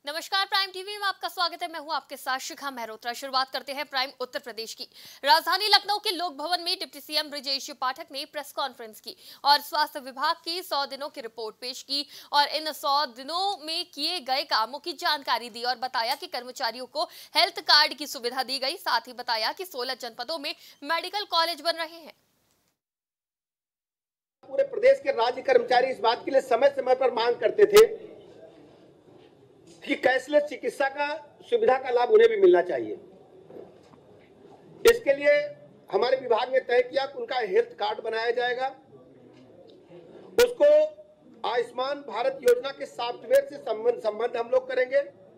नमस्कार, prime TV में आपका स्वागत है। मैं हूं आपके साथ शिखा मेहरोत्रा। शुरुआत करते हैं प्राइम उत्तर प्रदेश की। राजधानी लखनऊ के लोक भवन में डिप्टी सीएम ब्रजेश पाठक ने प्रेस कॉन्फ्रेंस की और स्वास्थ्य विभाग की 100 दिनों की रिपोर्ट पेश की और इन 100 दिनों में किए गए कामों की जानकारी दी और बताया कि कर्मचारियों को हेल्थ कार्ड की सुविधा दी गई। साथ ही बताया कि 16 जनपदों में मेडिकल कॉलेज बन रहे हैं। पूरे प्रदेश के राज्य कर्मचारी इस बात के लिए समय समय पर मांग करते थे कि कैशलेस चिकित्सा का सुविधा का लाभ उन्हें भी मिलना चाहिए। इसके लिए हमारे विभाग ने तय किया कि उनका हेल्थ कार्ड बनाया जाएगा। उसको आयुष्मान भारत योजना के सॉफ्टवेयर से संबंध हम लोग करेंगे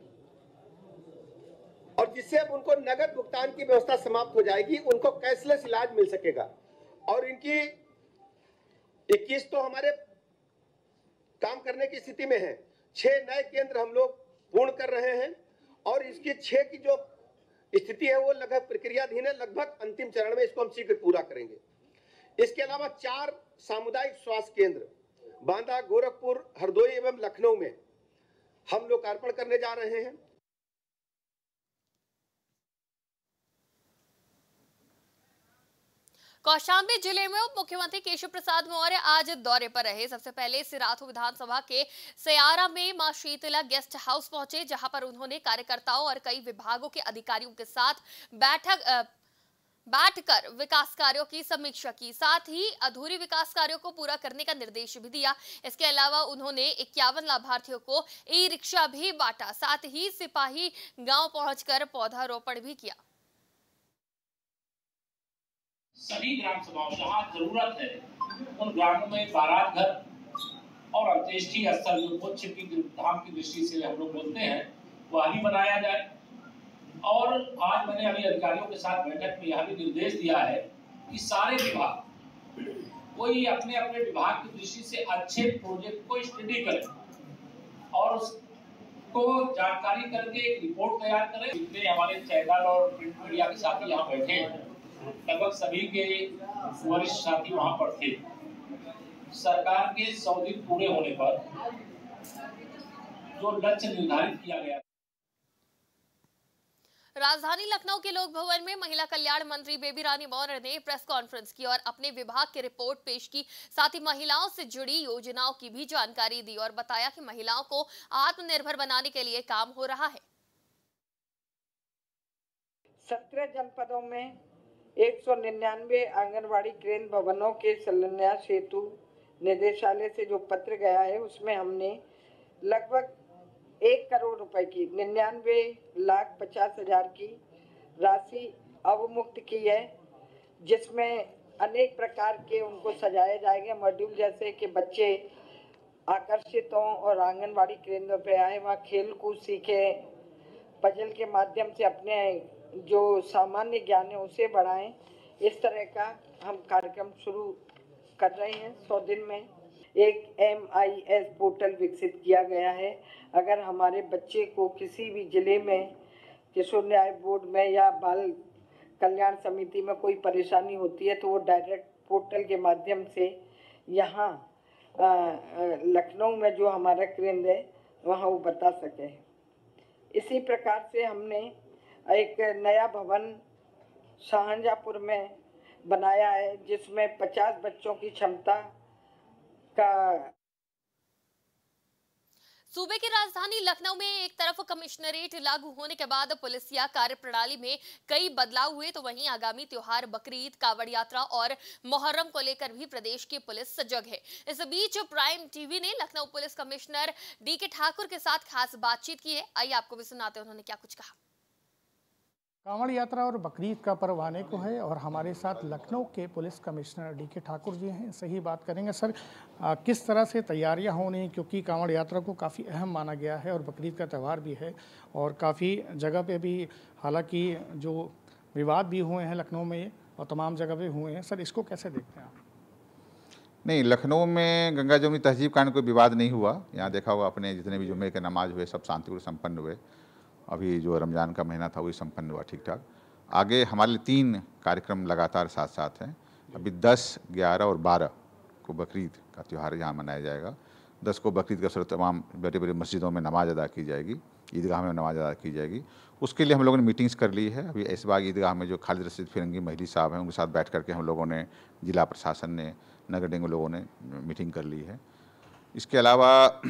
और जिससे अब उनको नगद भुगतान की व्यवस्था समाप्त हो जाएगी, उनको कैशलेस इलाज मिल सकेगा। और इनकी 21 तो हमारे काम करने की स्थिति में है, 6 नए केंद्र हम लोग पूर्ण कर रहे हैं और इसकी 6 की जो स्थिति है वो लगभग प्रक्रियाधीन है, लगभग अंतिम चरण में इसको हम शीघ्र पूरा करेंगे। इसके अलावा 4 सामुदायिक स्वास्थ्य केंद्र बांदा, गोरखपुर, हरदोई एवं लखनऊ में हम लोकार्पण करने जा रहे हैं। कौशाम्बी जिले में उप मुख्यमंत्री केशव प्रसाद मौर्य आज दौरे पर रहे। सबसे पहले सिराथू विधानसभा के सयारा में मां शीतला गेस्ट हाउस पहुंचे, जहां पर उन्होंने कार्यकर्ताओं और कई विभागों के अधिकारियों के साथ बैठकर विकास कार्यों की समीक्षा की। साथ ही अधूरी विकास कार्यों को पूरा करने का निर्देश भी दिया। इसके अलावा उन्होंने 51 लाभार्थियों को ई रिक्शा भी बांटा। साथ ही सिपाही गांव पहुंचकर पौधारोपण भी किया। सभी ग्राम सभाओं जहाँ जरूरत है उन ग्रामों में बारात घर और अंत्येष्टि स्थल जो मोक्ष की धाम की दृष्टि से हम लोग बोलते हैं वह भी बनाया जाए। और आज मैंने अभी अधिकारियों के साथ बैठक में यह भी निर्देश दिया है कि सारे विभाग कोई अपने अपने विभाग की दृष्टि से अच्छे प्रोजेक्ट को स्टडी करें और उसको जानकारी करके एक रिपोर्ट तैयार करें। जितने हमारे चैनल और प्रिंट मीडिया के साथी यहाँ बैठे हैं, लगभग सभी के वरिष्ठ साथी वहां पर थे। सरकार के 100 दिन पूरे होने पर जो लक्ष्य निर्धारित किया गया। राजधानी लखनऊ के लोक भवन में महिला कल्याण मंत्री बेबी रानी मौर्य ने प्रेस कॉन्फ्रेंस की और अपने विभाग की रिपोर्ट पेश की। साथ ही महिलाओं से जुड़ी योजनाओं की भी जानकारी दी और बताया कि महिलाओं को आत्मनिर्भर बनाने के लिए काम हो रहा है। 17 जनपदों में 199 आंगनवाड़ी केंद्र भवनों के शिलान्यास हेतु निदेशालय से जो पत्र गया है उसमें हमने लगभग 1 करोड़ रुपए की 99,50,000 की राशि अवमुक्त की है, जिसमें अनेक प्रकार के उनको सजाया जाएगा मॉड्यूल, जैसे कि बच्चे आकर्षित हों और आंगनवाड़ी केंद्र पे आए, वहाँ खेल कूद सीखे, पजल के माध्यम से अपने जो सामान्य ज्ञान है उसे बढ़ाएं। इस तरह का हम कार्यक्रम शुरू कर रहे हैं। 100 दिन में एक MIS पोर्टल विकसित किया गया है। अगर हमारे बच्चे को किसी भी जिले में किशोर न्याय बोर्ड में या बाल कल्याण समिति में कोई परेशानी होती है तो वो डायरेक्ट पोर्टल के माध्यम से यहाँ लखनऊ में जो हमारा केंद्र है वहाँ वो बता सके। इसी प्रकार से हमने एक नया भवन शाहजहांपुर में बनाया है, जिसमें 50 बच्चों की क्षमता का। सूबे की राजधानी लखनऊ में एक तरफ कमिश्नरेट लागू होने के बाद पुलिसिया कार्यप्रणाली में कई बदलाव हुए, तो वहीं आगामी त्योहार बकरीद, कावड़ यात्रा और मुहर्रम को लेकर भी प्रदेश की पुलिस सजग है। इस बीच प्राइम टीवी ने Lucknow police commissioner DK Thakur के साथ खास बातचीत की है। आइए आपको भी सुनाते हैं उन्होंने क्या कुछ कहा। कांवड़ यात्रा और बकरीद का पर्व आने को है और हमारे साथ लखनऊ के police commissioner DK Thakur ji हैं। सही बात करेंगे सर, किस तरह से तैयारियां होनी, क्योंकि कांवड़ यात्रा को काफ़ी अहम माना गया है और बकरीद का त्यौहार भी है और काफ़ी जगह पे भी हालांकि जो विवाद भी हुए हैं लखनऊ में और तमाम जगह पे हुए हैं, सर इसको कैसे देखते हैं आप? नहीं, लखनऊ में गंगा जमुनी तहजीब कांड कोई विवाद नहीं हुआ। यहाँ देखा हुआ अपने जितने भी जुम्मे के नमाज हुए सब शांतिपूर्ण संपन्न हुए। अभी जो रमज़ान का महीना था वही संपन्न हुआ ठीक ठाक। आगे हमारे लिए 3 कार्यक्रम लगातार साथ साथ हैं। अभी 10, 11 और 12 को बकरीद का त्यौहार यहाँ मनाया जाएगा। 10 को बकरीद के अवसर तमाम बड़ी बड़ी मस्जिदों में नमाज अदा की जाएगी, ईदगाह में नमाज अदा की जाएगी। उसके लिए हम लोगों ने मीटिंग्स कर ली है। अभी ऐशबाग ईदगाह में जो खालिद रशीद फिरंगी महली साहब हैं, उनके साथ बैठ करके हम लोगों ने, जिला प्रशासन ने, नगर निगम लोगों ने मीटिंग कर ली है। इसके अलावा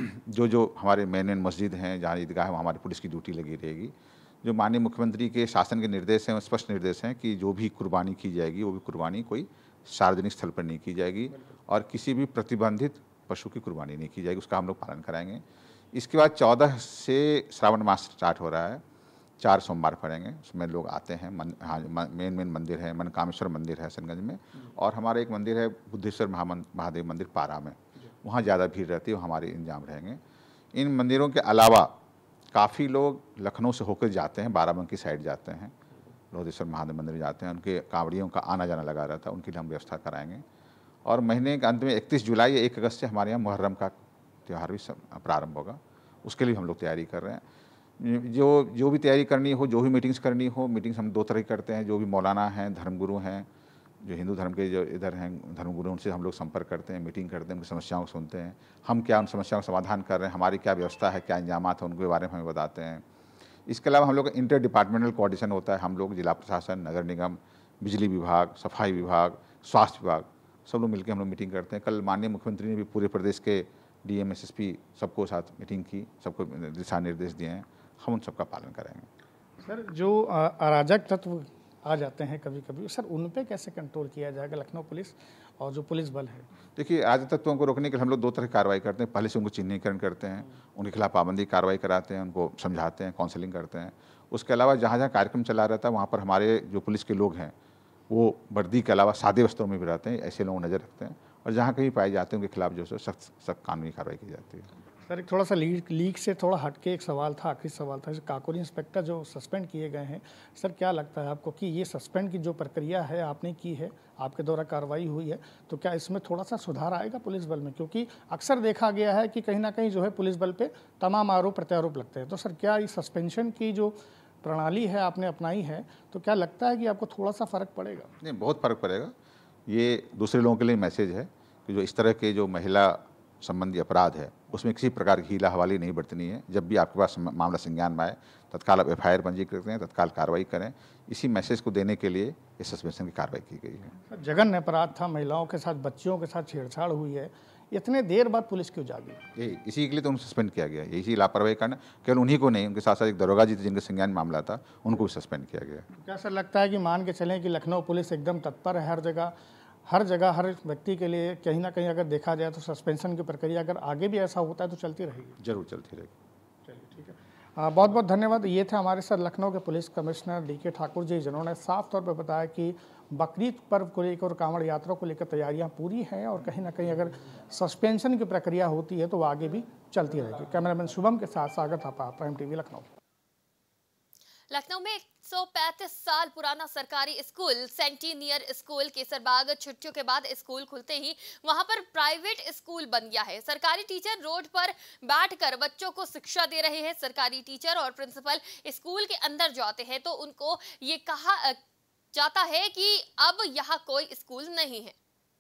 जो हमारे मेन मस्जिद हैं, जहाँ ईदगाह है, वहाँ हमारी पुलिस की ड्यूटी लगी रहेगी। जो माननीय मुख्यमंत्री के शासन के निर्देश हैं, स्पष्ट निर्देश हैं कि जो भी कुर्बानी की जाएगी वो भी कुर्बानी कोई सार्वजनिक स्थल पर नहीं की जाएगी और किसी भी प्रतिबंधित पशु की कुर्बानी नहीं की जाएगी, उसका हम लोग पालन कराएंगे। इसके बाद 14 से श्रावण मास स्टार्ट हो रहा है, 4 सोमवार पड़ेंगे, उसमें लोग आते हैं। मेन मंदिर है, मनकामेश्वर मंदिर है हसनगंज में, और हमारा एक मंदिर है बुद्धेश्वर महादेव मंदिर पारा में, वहाँ ज़्यादा भीड़ रहती है, हमारे इंतजाम रहेंगे। इन मंदिरों के अलावा काफ़ी लोग लखनऊ से होकर जाते हैं, बाराबंकी साइड जाते हैं, लोधेश्वर महादेव मंदिर जाते हैं, उनके कांवड़ियों का आना जाना लगा रहता है, उनके लिए हम व्यवस्था कराएंगे। और महीने के अंत में 31 जुलाई या 1 अगस्त से हमारे यहाँ मुहर्रम का त्यौहार भी प्रारंभ होगा, उसके लिए हम लोग तैयारी कर रहे हैं। जो भी तैयारी करनी हो, जो भी मीटिंग्स करनी हो, मीटिंग्स हम 2 तरह की करते हैं। जो भी मौलाना हैं, धर्मगुरु हैं, जो हिंदू धर्म के जो इधर हैं धर्मगुरु, उनसे हम लोग संपर्क करते हैं, मीटिंग करते हैं, उनकी समस्याओं को सुनते हैं, हम क्या उन समस्याओं का समाधान कर रहे हैं, हमारी क्या व्यवस्था है, क्या इंजामात है, उनके बारे में हमें बताते हैं। इसके अलावा हम लोग का इंटर डिपार्टमेंटल कोऑर्डिनेशन होता है। हम लोग जिला प्रशासन, नगर निगम, बिजली विभाग, सफाई विभाग, स्वास्थ्य विभाग, सब लोग मिलकर हम लोग मीटिंग करते हैं। कल माननीय मुख्यमंत्री ने भी पूरे प्रदेश के डीएम, एसएसपी सबको साथ मीटिंग की, सबको दिशा निर्देश दिए हैं, हम उन सबका पालन करेंगे। सर, जो अराजक तत्व आ जाते हैं कभी कभी, सर उन पे कैसे कंट्रोल किया जाएगा लखनऊ पुलिस और जो पुलिस बल है? देखिए, अराजक तत्वों को रोकने के लिए हम लोग 2 तरह की कार्रवाई करते हैं। पहले से उनको चिन्हीकरण करते हैं, उनके खिलाफ पाबंदी कार्रवाई कराते हैं, उनको समझाते हैं, काउंसलिंग करते हैं। उसके अलावा जहाँ जहाँ कार्यक्रम चला रहता है वहाँ पर हमारे जो पुलिस के लोग हैं वो वर्दी के अलावा सादे वस्त्रों में भी रहते हैं, ऐसे लोगों नज़र रखते हैं, और जहाँ कहीं पाए जाते हैं उनके खिलाफ जो है सख्त कानूनी कार्रवाई की जाती है। सर, एक थोड़ा सा लीक से थोड़ा हटके एक सवाल था, आखिरी सवाल था, काकोरी इंस्पेक्टर जो सस्पेंड किए गए हैं, सर क्या लगता है आपको कि ये सस्पेंड की जो प्रक्रिया है आपने की है, आपके द्वारा कार्रवाई हुई है, तो क्या इसमें थोड़ा सा सुधार आएगा पुलिस बल में? क्योंकि अक्सर देखा गया है कि कहीं ना कहीं जो है पुलिस बल पे तमाम आरोप प्रत्यारोप लगते हैं, तो सर क्या इस सस्पेंशन की जो प्रणाली है आपने अपनाई है, तो क्या लगता है कि आपको थोड़ा सा फ़र्क पड़ेगा? नहीं, बहुत फ़र्क पड़ेगा। ये दूसरे लोगों के लिए मैसेज है कि जो इस तरह के जो महिला संबंधी अपराध है उसमें किसी प्रकार की हीला हवाली नहीं बरतनी है। जब भी आपके पास मामला संज्ञान में आए तत्काल आप FIR पंजीकृत करें, तत्काल कार्रवाई करें। इसी मैसेज को देने के लिए इस सस्पेंशन की कार्रवाई की गई है। जघन्य अपराध था, महिलाओं के साथ, बच्चियों के साथ छेड़छाड़ हुई है, इतने देर बाद पुलिस क्यों जागी? यही इसी के लिए तो उनको सस्पेंड किया गया। यही लापरवाही करना, केवल उन्हीं को नहीं, उनके साथ साथ एक दरोगा जी थे जिनके संज्ञान मामला था, उनको भी सस्पेंड किया गया। क्या सर लगता है कि मान के चलें कि लखनऊ पुलिस एकदम तत्पर है हर जगह हर व्यक्ति के लिए, कहीं ना कहीं अगर देखा जाए तो सस्पेंशन की प्रक्रिया अगर आगे भी ऐसा होता है तो चलती रहेगी? जरूर चलती रहेगी। चलिए, ठीक है, बहुत बहुत धन्यवाद। ये थे हमारे साथ लखनऊ के police commissioner DK Thakur ji, जिन्होंने साफ तौर पर बताया कि बकरीद पर्व को लेकर और कांवड़ यात्रा को लेकर तैयारियां पूरी हैं और कहीं ना कहीं अगर सस्पेंशन की प्रक्रिया होती है तो वो आगे भी चलती रहेगी। कैमरामैन शुभम के साथ स्वागत था प्राइम TV लखनऊ। लखनऊ में 135 साल पुराना सरकारी स्कूल सेंटीनियर स्कूल केसरबाग छुट्टियों के बाद स्कूल खुलते ही वहां पर प्राइवेट स्कूल बन गया है। सरकारी टीचर रोड पर बैठकर बच्चों को शिक्षा दे रहे हैं। सरकारी टीचर और प्रिंसिपल स्कूल के अंदर जो आते हैं तो उनको ये कहा जाता है कि अब यहाँ कोई स्कूल नहीं है।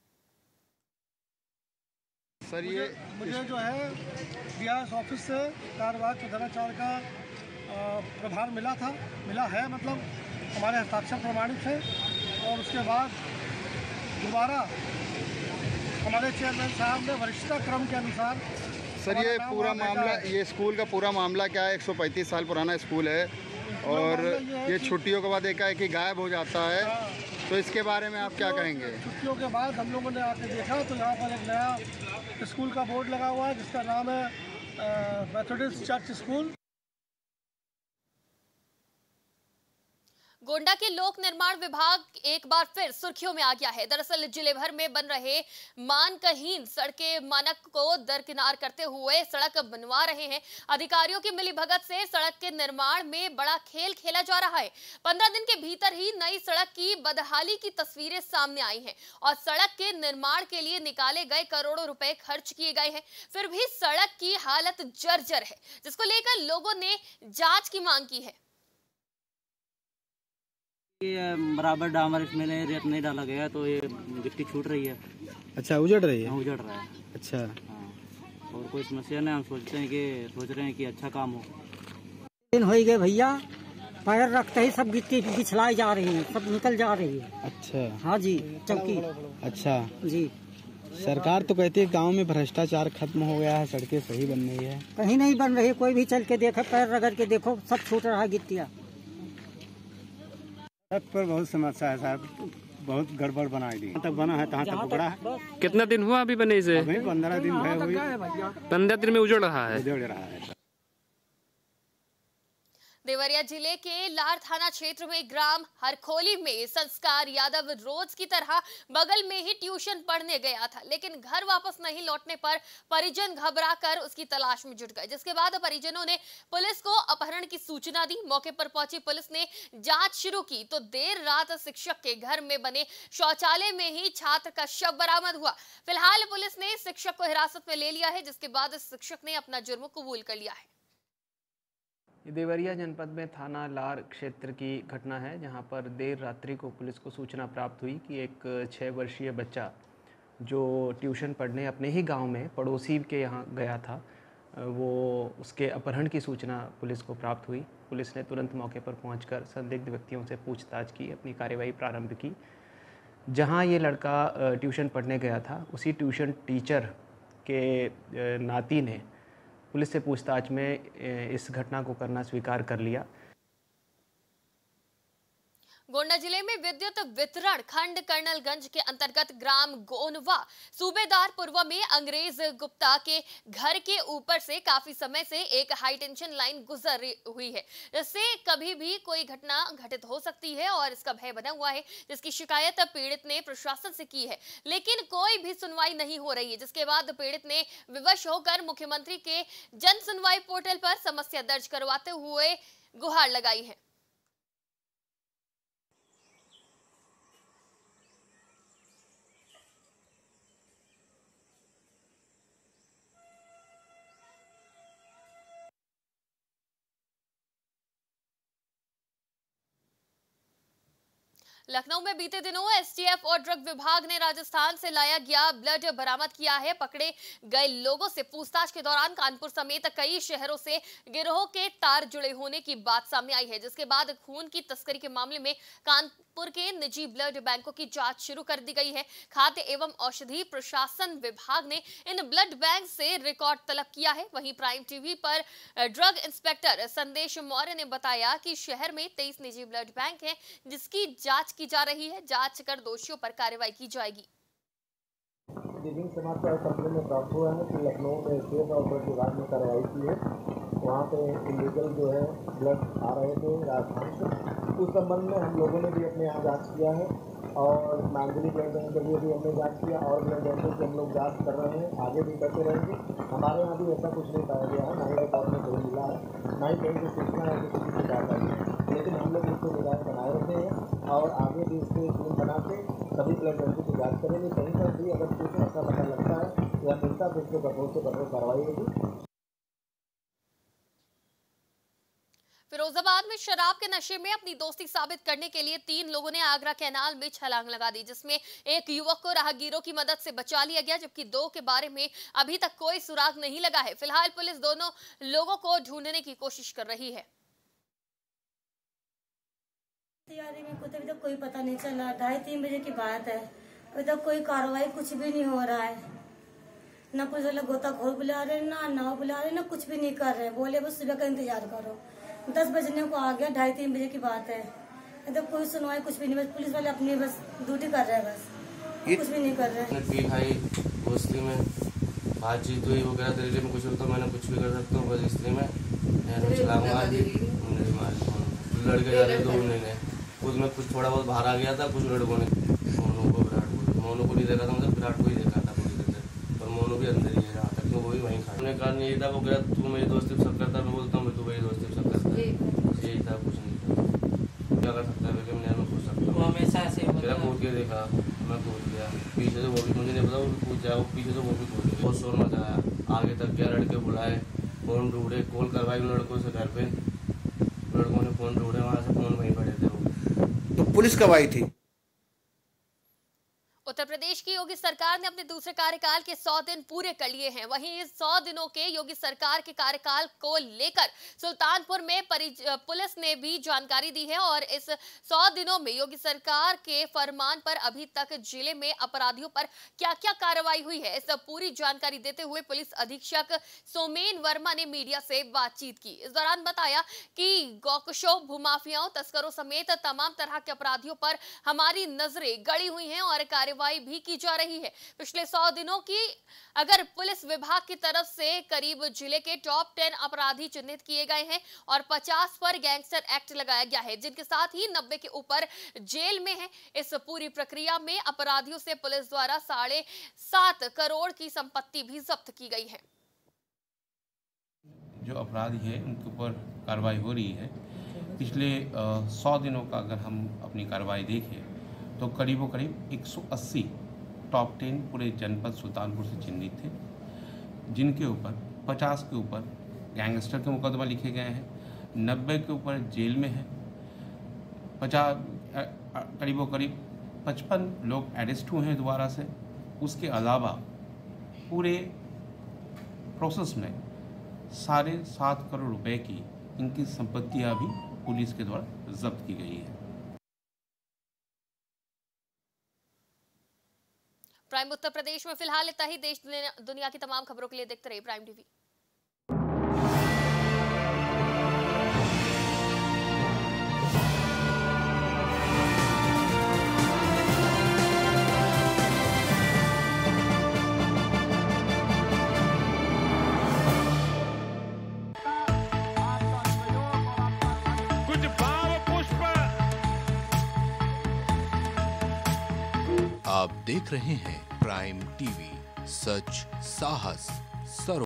सर, ये मुझे जो है DRS ऑफिस से कार्यवाहक प्रधानाचार्य का प्रभार मिला है, मतलब हमारे हस्ताक्षर प्रमाणित है। और उसके बाद दोबारा हमारे चेयरमैन साहब ने वरिष्ठता क्रम के अनुसार। सर, ये पूरा मामला, ये स्कूल का पूरा मामला क्या है? 135 साल पुराना स्कूल है और ये छुट्टियों के बाद एकाएक गायब हो जाता है, तो इसके बारे में आप क्या कहेंगे? छुट्टियों के बाद हम लोगों ने आके देखा तो यहाँ पर एक नया स्कूल का बोर्ड लगा हुआ है जिसका नाम है मेथोडिस्ट चर्च स्कूल। गोंडा के लोक निर्माण विभाग एक बार फिर सुर्खियों में आ गया है। दरअसल जिले भर में बन रहे मानकहीन सड़कें मानक को दरकिनार करते हुए सड़क बनवा रहे हैं। अधिकारियों की मिलीभगत से सड़क के निर्माण में बड़ा खेल खेला जा रहा है। 15 दिन के भीतर ही नई सड़क की बदहाली की तस्वीरें सामने आई हैं और सड़क के निर्माण के लिए निकाले गए करोड़ों रुपए खर्च किए गए हैं, फिर भी सड़क की हालत जर्जर है, जिसको लेकर लोगों ने जांच की मांग की है। ये बराबर डामर इसमें रेत नहीं डाला गया तो ये गिट्टी छूट रही है। अच्छा, उजड़ रही है? हाँ, उजड़ रहा है। अच्छा, हाँ। और कोई समस्या नहीं, हम सोच रहे हैं कि अच्छा काम हो। दिन हो गए भैया, पैर रखते ही सब गिट्टी बिछलाई जा रही है, सब निकल जा रही है। अच्छा। हाँ जी, चौकी। अच्छा जी। सरकार तो कहती है गांव में भ्रष्टाचार खत्म हो गया है, सड़कें सही बन रही है। कहीं नहीं बन रही, कोई भी चल के देखो, पैर रगड़ के देखो, सब छूट रहा है गिट्टिया। सड़क पर बहुत समस्या है साहब, बहुत गड़बड़ बनाई दी। तक बना है तहाँ तक टुकड़ा है। कितना दिन हुआ अभी बने से? अभी 15 दिन हुई। 15 दिन में उजड़ रहा है। उजड़ रहा है। देवरिया जिले के लार थाना क्षेत्र में ग्राम हरखोली में संस्कार यादव रोज की तरह बगल में ही ट्यूशन पढ़ने गया था, लेकिन घर वापस नहीं लौटने पर परिजन घबराकर उसकी तलाश में जुट गए, जिसके बाद परिजनों ने पुलिस को अपहरण की सूचना दी। मौके पर पहुंची पुलिस ने जांच शुरू की तो देर रात शिक्षक के घर में बने शौचालय में ही छात्र का शव बरामद हुआ। फिलहाल पुलिस ने शिक्षक को हिरासत में ले लिया है, जिसके बाद शिक्षक ने अपना जुर्म कबूल कर लिया है। देवरिया जनपद में थाना लार क्षेत्र की घटना है, जहां पर देर रात्रि को पुलिस को सूचना प्राप्त हुई कि एक 6 वर्षीय बच्चा जो ट्यूशन पढ़ने अपने ही गांव में पड़ोसी के यहां गया था, वो उसके अपहरण की सूचना पुलिस को प्राप्त हुई। पुलिस ने तुरंत मौके पर पहुंचकर संदिग्ध व्यक्तियों से पूछताछ की, अपनी कार्यवाही प्रारंभ की। जहां ये लड़का ट्यूशन पढ़ने गया था, उसी ट्यूशन टीचर के नाती ने पुलिस से पूछताछ में इस घटना को करना स्वीकार कर लिया। गोंडा जिले में विद्युत वितरण खंड कर्नलगंज के अंतर्गत ग्राम गोनवा सूबेदार पूर्व में अंग्रेज गुप्ता के घर के ऊपर से काफी समय से एक हाई टेंशन लाइन गुजर हुई है, जिससे कभी भी कोई घटना घटित हो सकती है और इसका भय बना हुआ है, जिसकी शिकायत पीड़ित ने प्रशासन से की है, लेकिन कोई भी सुनवाई नहीं हो रही है। जिसके बाद पीड़ित ने विवश होकर मुख्यमंत्री के जन सुनवाई पोर्टल पर समस्या दर्ज करवाते हुए गुहार लगाई है। लखनऊ में बीते दिनों एसटीएफ और ड्रग विभाग ने राजस्थान से लाया गया ब्लड बरामद किया है। पकड़े गए लोगों से पूछताछ के दौरान कानपुर समेत कई शहरों से गिरोह के तार जुड़े होने की बात सामने आई है, जिसके बाद खून की तस्करी के मामले में कानपुर के निजी ब्लड बैंकों की जांच शुरू कर दी गई है। खाद्य एवं औषधि प्रशासन विभाग ने इन ब्लड बैंक से रिकॉर्ड तलब किया है। वहीं प्राइम टीवी पर ड्रग इंस्पेक्टर संदेश मौर्य ने बताया कि शहर में 23 निजी ब्लड बैंक हैं, जिसकी जांच की जा रही है। जांच कर दोषियों पर कार्रवाई की जाएगी। दिल्ली समाचार कंपनी में प्राप्त हुआ है कि लखनऊ में एसटीएफ और ड्रग विभाग ने कार्रवाई की है। वहाँ पे इलीगल जो है ब्लड आ रहे थे राजस्थान से। उस संबंध में हम लोगों ने भी अपने यहाँ जांच किया है और नांदली ब्लड बैंक के लिए भी हमने जांच किया और ब्लड बैंकों की हम लोग जांच कर रहे हैं, आगे भी करते रहेंगे। हमारे यहाँ भी ऐसा कुछ नहीं पाया गया है, ना ही रिकॉर्ड में कोई मिला है, ना ही कहीं से सूचना है कि किसी की शिकायत आई है, लेकिन हम लोग इसको निगाह बनाए रखे हैं और आगे भी इसके टीम बना के सभी ब्लड बैंकों की जाँच करेंगे। कहीं पर भी अगर कुछ ऐसा पता लगता है या मिलता तो इसको कठोर से कठोर कार्रवाई होगी। फिरोजाबाद में शराब के नशे में अपनी दोस्ती साबित करने के लिए 3 लोगों ने आगरा कैनाल में छलांग लगा दी, जिसमें एक युवक को राहगीरों की मदद से बचा लिया गया, जबकि 2 के बारे में अभी तक कोई सुराग नहीं लगा है। फिलहाल पुलिस दोनों लोगों को ढूंढने की कोशिश कर रही है। तैयारी में कुछ अभी तक कोई पता नहीं चला। 2:30-3 बजे की बात है, अभी तक कोई कार्रवाई कुछ भी नहीं हो रहा है। ना पुलिस वाले गोताखोर बुला रहे, ना नाव बुला रहे, ना कुछ भी नहीं कर रहे। बोले बस सुबह का इंतजार करो। 10 बजने को आ गया, 2:30-3 बजे की बात है, अभी तक कोई सुनवाई कुछ भी नहीं। बस पुलिस वाले अपनी बस ड्यूटी कर रहे हैं, बस कुछ भी नहीं कर रहे। पी खाई दोस्ती में बातचीत हुई वगैरह, तरीके में कुछ होता मैंने कुछ भी कर सकता हूँ। बस इसलिए मैं लड़के जाते 2 महीने उसमें कुछ थोड़ा बहुत बाहर आ गया था। कुछ लड़कों ने मोनू को विराट को, मोनू को नहीं देखा था, मतलब विराट को ही देखा था पूरी तरह से, पर मोनू भी अंदर ही है जहाँ तक, वो भी वहीं खा। उन्होंने कहा यही था, वो कह तू मेरी दोस्ती सब करता, मैं बोलता हूँ तू मेरी दोस्ती सब करता है, यही था, कुछ नहीं था। क्या कर सकता है, मैं पूछ सकता हूँ, हमेशा ऐसे मेरा कूद के देखा, मैं कूद गया पीछे से, वो भी मुझे नहीं पता वो कूद जाए, वो पीछे से वो भी कूद गया। बहुत शोर मचाया, आगे तक गया, लड़के बुलाए, फोन ढूंढे, कॉल करवाई उन लड़कों से घर पे, लड़कों ने फोन ढूंढे, वहाँ से फोन वहीं पड़े थे। वो तो पुलिस कब आई थी? उत्तर प्रदेश की योगी सरकार ने अपने दूसरे कार्यकाल के 100 दिन पूरे कर लिए हैं। वहीं इस 100 दिनों के योगी सरकार के कार्यकाल को लेकर सुल्तानपुर में पुलिस ने भी जानकारी दी है और इस 100 दिनों में योगी सरकार के फरमान पर अभी तक जिले में अपराधियों पर क्या-क्या कार्रवाई हुई है, इस पूरी जानकारी देते हुए पुलिस अधीक्षक सोमेन वर्मा ने मीडिया से बातचीत की। इस दौरान बताया कि गौकशो, भूमाफियाओं, तस्करों समेत तमाम तरह के अपराधियों पर हमारी नजरें गड़ी हुई हैं और कार्रवाई भी की जा रही है। पिछले 100 दिनों की अगर पुलिस विभाग की तरफ से करीब जिले के टॉप 10 अपराधी चिन्हित किए गए हैं और 50 पर गैंगस्टर एक्ट लगाया गया है, जिनके साथ ही 90 के ऊपर जेल में है। इस पूरी प्रक्रिया में अपराधियों से पुलिस द्वारा 7.5 करोड़ की संपत्ति भी जब्त की गई है। जो अपराधी है उनके ऊपर कार्रवाई हो रही है। पिछले 100 दिनों का अगर हम अपनी कार्रवाई देखें तो करीब 180 टॉप 10 पूरे जनपद सुल्तानपुर से चिन्हित थे, जिनके ऊपर 50 के ऊपर गैंगस्टर के मुकदमा लिखे गए हैं, 90 के ऊपर जेल में है, करीब 55 लोग अरेस्ट हुए हैं दोबारा से। उसके अलावा पूरे प्रोसेस में 7.5 करोड़ रुपए की इनकी संपत्तियां भी पुलिस के द्वारा जब्त की गई है। प्राइम उत्तर प्रदेश में फिलहाल इतना ही। देश दुनिया की तमाम खबरों के लिए देखते रहिए प्राइम टीवी। कुछ भाव पुष्प। आप देख रहे हैं प्राइम टीवी, सच, साहस, सरोकार।